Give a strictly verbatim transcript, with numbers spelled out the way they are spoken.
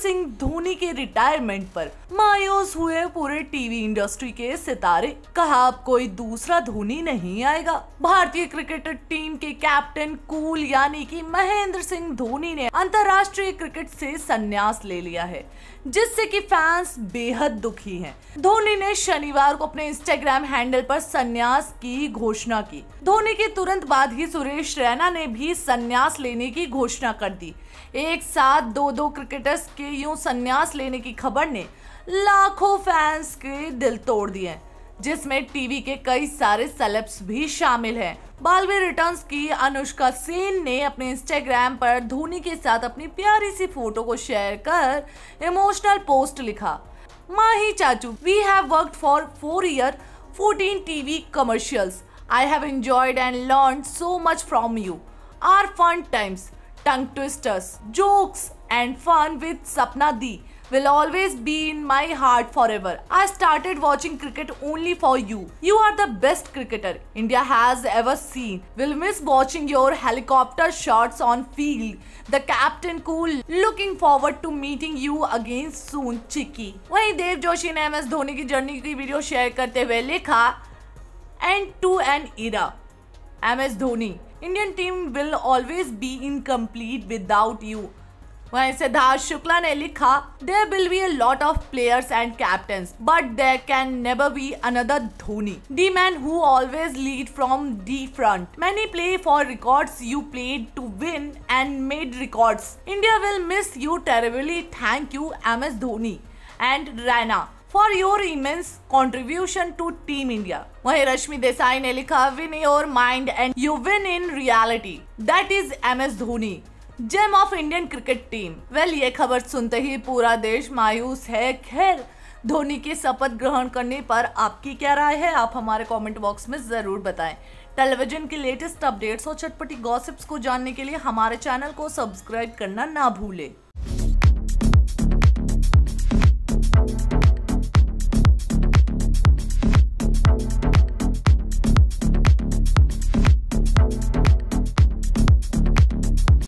सिंह धोनी के रिटायरमेंट पर मायूस हुए पूरे टीवी इंडस्ट्री के सितारे। कहा अब कोई दूसरा धोनी नहीं आएगा। भारतीय क्रिकेट टीम के कैप्टन कूल यानी कि महेंद्र सिंह धोनी ने अंतर्राष्ट्रीय क्रिकेट से संन्यास ले लिया है, जिससे कि फैंस बेहद दुखी हैं। धोनी ने शनिवार को अपने इंस्टाग्राम हैंडल पर संन्यास की घोषणा की। धोनी के तुरंत बाद ही सुरेश रैना ने भी संन्यास लेने की घोषणा कर दी। एक साथ दो दो क्रिकेटर्स के यूं संन्यास लेने की खबर ने लाखों फैंस के दिल तोड़ दिए, जिसमें टीवी के कई सारे सेलेब्स भी शामिल हैं। बालवीर रिटर्न्स की अनुष्का सेन ने अपने इंस्टाग्राम पर धोनी के साथ अपनी प्यारी सी फोटो को शेयर कर इमोशनल पोस्ट लिखा। माही चाचू, we have worked for four year, fourteen TV commercials. I have enjoyed and learned so much from you. Our fun times, tongue twisters, jokes and fun with Sapna Di will always be in my heart forever. I started watching cricket only for you. You are the best cricketer India has ever seen. Will miss watching your helicopter shots on field. The captain cool. Looking forward to meeting you again soon, Chicky. वहीं देव जोशी ने M S Dhoni की journey की video share करते हुए लिखा, And to an era, M S Dhoni, Indian team will always be incomplete without you. वहीं सिद्धार्थ शुक्ला ने लिखा, There will be a lot of players and captains, but there can never be another Dhoni. The man who always lead from the front. Many play for records. You played to win and made records. India will miss you terribly. Thank you, M S Dhoni and Raina, for your immense contribution to Team India. वहीं रश्मि देसाई ने लिखा, Win your mind and you win in reality. That is M S Dhoni, gem of Indian cricket team. Well, ये खबर सुनते ही पूरा देश मायूस है। खैर, धोनी के शपथ ग्रहण करने पर आपकी क्या राय है, आप हमारे कमेंट बॉक्स में जरूर बताएं। टेलीविजन के लेटेस्ट अपडेट्स और चटपटी गॉसिप्स को जानने के लिए हमारे चैनल को सब्सक्राइब करना ना भूलें।